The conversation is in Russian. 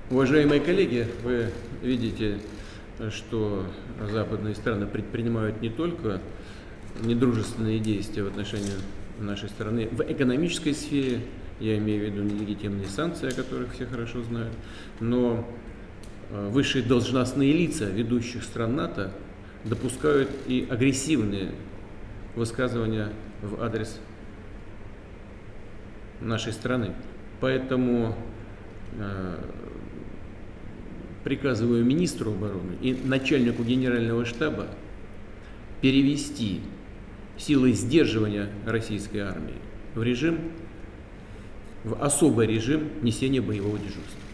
Уважаемые коллеги, вы видите, что западные страны предпринимают не только недружественные действия в отношении нашей страны в экономической сфере, я имею в виду нелегитимные санкции, о которых все хорошо знают, но высшие должностные лица ведущих стран НАТО допускают и агрессивные высказывания в адрес нашей страны. Поэтому приказываю министру обороны и начальнику генерального штаба перевести силы сдерживания российской армии в особый режим несения боевого дежурства.